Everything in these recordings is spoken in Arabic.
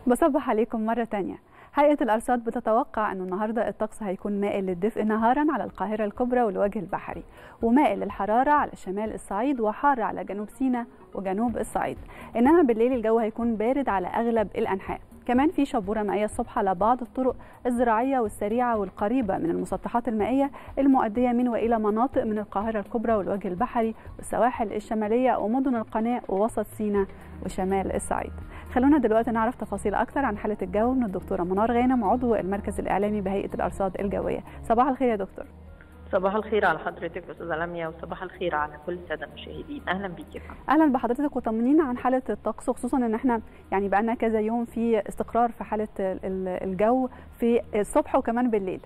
بصبح عليكم مرة تانية. هيئة الأرصاد بتتوقع أن النهاردة الطقس هيكون مائل للدفء نهارا على القاهرة الكبرى والوجه البحري، ومائل للحرارة على شمال الصعيد، وحار على جنوب سيناء وجنوب الصعيد. إنما بالليل الجو هيكون بارد على أغلب الأنحاء. كمان في شبورة مائية الصبح على بعض الطرق الزراعية والسريعة والقريبة من المسطحات المائية المؤدية من وإلى مناطق من القاهرة الكبرى والوجه البحري والسواحل الشمالية ومدن القناة ووسط سيناء وشمال الصعيد. خلونا دلوقتي نعرف تفاصيل أكثر عن حالة الجو من الدكتورة منار غانم، عضو المركز الإعلامي بهيئة الأرصاد الجوية. صباح الخير يا دكتور. صباح الخير على حضرتك استاذه لميا، وصباح الخير على كل الساده المشاهدين. اهلا بيكي يا فندم. اهلا بحضرتك، وطمنينا عن حاله الطقس، خصوصا ان احنا يعني بقى لنا كذا يوم في استقرار في حاله الجو في الصبح وكمان بالليل.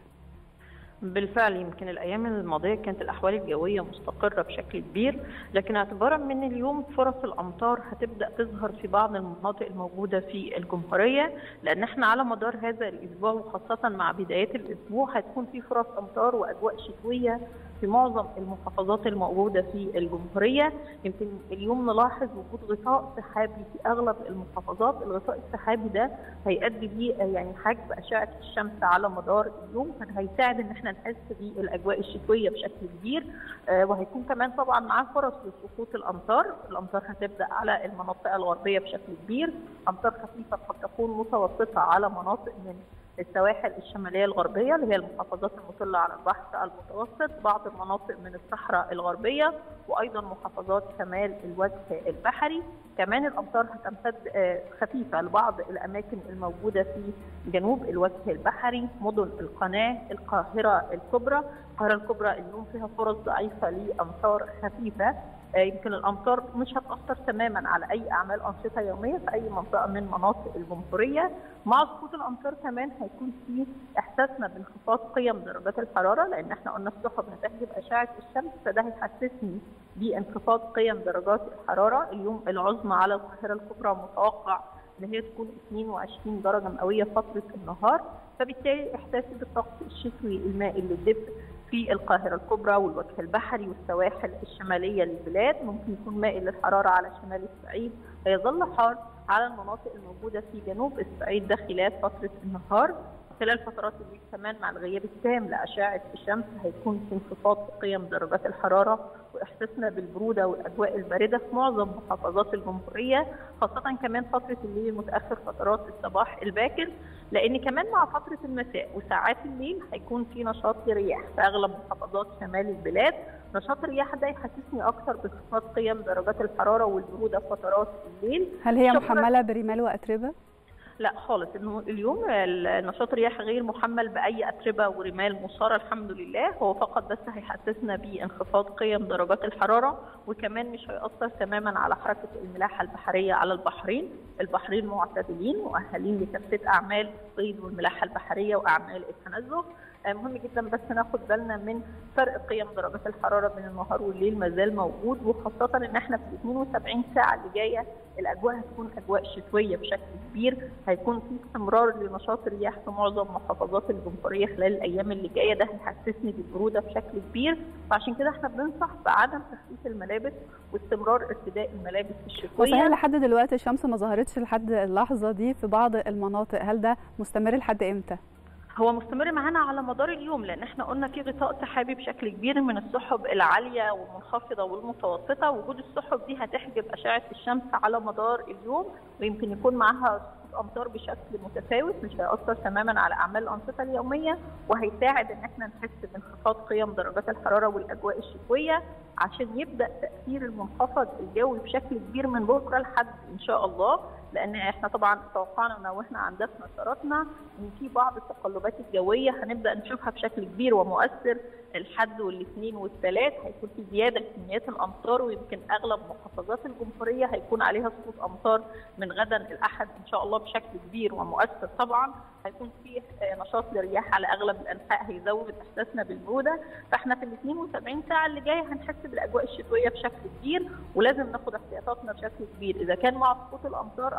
بالفعل يمكن الايام الماضيه كانت الاحوال الجويه مستقره بشكل كبير، لكن اعتبارا من اليوم فرص الامطار هتبدا تظهر في بعض المناطق الموجوده في الجمهوريه، لان احنا على مدار هذا الاسبوع وخاصه مع بدايات الاسبوع هتكون في فرص امطار واجواء شتويه في معظم المحافظات الموجوده في الجمهوريه. يمكن اليوم نلاحظ وجود غطاء سحابي في اغلب المحافظات، الغطاء السحابي ده هيؤدي بيه يعني حجب اشعه الشمس على مدار اليوم، فهيساعد ان احنا نحس بالاجواء الشتويه بشكل كبير. وهيكون كمان طبعا معاه فرص لسقوط الامطار هتبدا على المناطق الغربيه بشكل كبير، امطار خفيفه قد تكون متوسطه على مناطق من السواحل الشماليه الغربيه اللي هي المحافظات المطله على البحر المتوسط، بعض المناطق من الصحراء الغربيه، وايضا محافظات شمال الوجه البحري. كمان الامطار هتمتد خفيفه لبعض الاماكن الموجوده في جنوب الوجه البحري، مدن القناه، القاهره الكبرى. القاهره الكبرى اليوم فيها فرص ضعيفه لامطار خفيفه، يمكن الامطار مش هتاثر تماما على اي اعمال انشطه يوميه في اي منطقه من مناطق الجمهوريه. مع سقوط الامطار كمان هيكون في احساسنا بانخفاض قيم درجات الحراره، لان احنا قلنا السحب هتحجب اشعه الشمس، فده هيحسسني بانخفاض قيم درجات الحراره. اليوم العظمى على القاهره الكبرى متوقع ان هي تكون 22 درجه مئويه فتره النهار، فبالتالي احساسي بالطقس الشتوي المائل للدفء في القاهرة الكبرى والوجه البحري والسواحل الشمالية للبلاد. ممكن يكون مائل للحرارة على شمال الصعيد، هيظل حار على المناطق الموجودة في جنوب الصعيد ده خلال فترة النهار. خلال فترات الليل كمان مع الغياب التام لأشعة الشمس هيكون في انخفاض قيم درجات الحرارة واحساسنا بالبرودة والأجواء الباردة في معظم محافظات الجمهورية، خاصة كمان فترة الليل المتأخر فترات الصباح الباكر، لأن كمان مع فترة المساء وساعات الليل هيكون في نشاط لرياح في أغلب محافظات شمال البلاد. نشاط الرياح ده يحسسني أكثر بانخفاض قيم درجات الحرارة والبرودة فترات الليل. هل هي محملة برمال وأتربة؟ لا خالص، انه اليوم نشاط الرياح غير محمل باي اتربه ورمال مثاره الحمد لله، هو فقط بس هيحسسنا بانخفاض قيم درجات الحراره، وكمان مش هيأثر تماما على حركه الملاحه البحريه على البحرين. البحرين معتدلين مؤهلين لكافه اعمال الصيد والملاحه البحريه واعمال التنزه. مهم جدا بس ناخد بالنا من فرق قيم درجات الحراره بين النهار والليل ما زال موجود، وخاصه ان احنا في 72 ساعه اللي جايه الاجواء هتكون اجواء شتويه بشكل كبير، هيكون في استمرار لنشاط الرياح في معظم محافظات الجمهوريه خلال الايام اللي جايه، ده هيحسسني بالبروده بشكل كبير، فعشان كده احنا بننصح بعدم تخفيف الملابس واستمرار ارتداء الملابس الشتويه. وصحيح لحد دلوقتي الشمس ما ظهرتش لحد اللحظه دي في بعض المناطق، هل ده مستمر لحد امتى؟ هو مستمر معانا على مدار اليوم، لان احنا قلنا في غطاء سحابي بشكل كبير من السحب العاليه والمنخفضه والمتوسطه، وجود السحب دي هتحجب اشعه الشمس على مدار اليوم، ويمكن يكون معاها امطار بشكل متفاوت، مش هيأثر تماما على اعمال الانشطه اليوميه، وهيساعد ان احنا نحس بانخفاض قيم درجات الحراره والاجواء الشتويه، عشان يبدا تاثير المنخفض الجوي بشكل كبير من بكره لحد ان شاء الله. لان احنا طبعا توقعنا واحنا عندنا نشراتنا ان في بعض التقلبات الجويه هنبدا نشوفها بشكل كبير ومؤثر الحد والاثنين والثلاث، هيكون في زياده في كميات الامطار، ويمكن اغلب محافظات الجمهوريه هيكون عليها سقوط امطار من غدا الاحد ان شاء الله بشكل كبير ومؤثر. طبعا هيكون في نشاط للرياح على اغلب الانحاء هيزود احساسنا بالبروده، فاحنا في ال 72 ساعه اللي جايه هنحس بالاجواء الشتويه بشكل كبير، ولازم ناخد احتياطاتنا بشكل كبير. اذا كان مع سقوط الامطار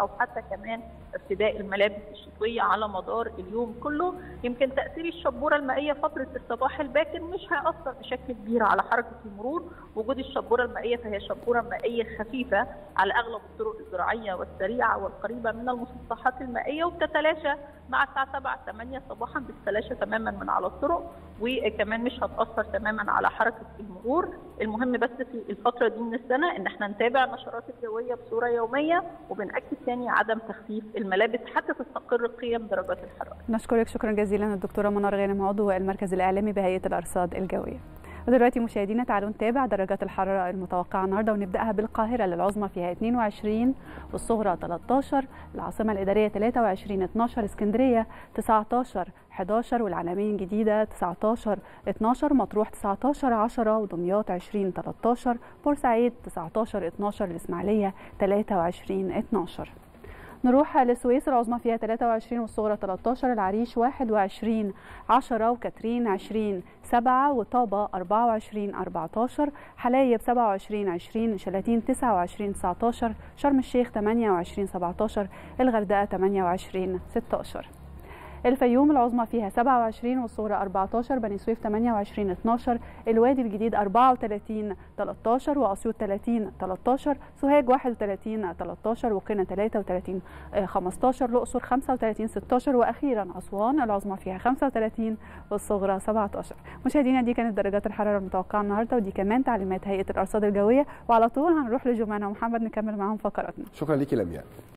او حتى كمان ارتداء الملابس الشتويه على مدار اليوم كله. يمكن تاثير الشبوره المائيه فتره الصباح الباكر مش هيأثر بشكل كبير على حركه المرور. وجود الشبوره المائيه فهي شبوره مائيه خفيفه على اغلب الطرق الزراعيه والسريعه والقريبه من المسطحات المائيه، وبتتلاشى مع الساعه 7 8 صباحا، بتتلاشى تماما من على الطرق، وكمان مش هتأثر تماما على حركه المرور. المهم بس في الفتره دي من السنه ان احنا نتابع النشرات الجويه بصوره يوميه، وبنأكد ثاني عدم تخفيف الملابس حتى تستقر قيم درجات الحراره. نشكرك شكرا جزيلا الدكتوره منار غانم، عضو المركز الاعلامي بهيئه الارصاد الجويه. ودلوقتي مشاهدينا تعالوا نتابع درجات الحراره المتوقعه النهارده، ونبداها بالقاهره للعظمى فيها 22 والصغرى 13، العاصمه الاداريه 23 12، اسكندريه 19 11، والعلمين الجديده 19 12، مطروح 19 10، ودمياط 20 13، بورسعيد 19 12، الاسماعيليه 23 12. نروح للسويس، العظمى فيها 23 والصغرى 13، العريش 21 10، وكاترين 20 7، وطابة 24 14، حلايب 27 20، شلاتين 29 19، شرم الشيخ 28 17، الغردقة 28 16. الفيوم العظمى فيها 27 والصغرى 14، بني سويف 28 12، الوادي الجديد 34 13، واسيوط 30 13، سوهاج 31 13، وقنا 33 15، الاقصر 35 16، واخيرا اسوان العظمى فيها 35 والصغرى 17. مشاهدينا دي كانت درجات الحراره المتوقعه النهارده، ودي كمان تعليمات هيئه الارصاد الجويه، وعلى طول هنروح لجمانه ومحمد نكمل معاهم فقراتنا. شكرا ليكي لمياء.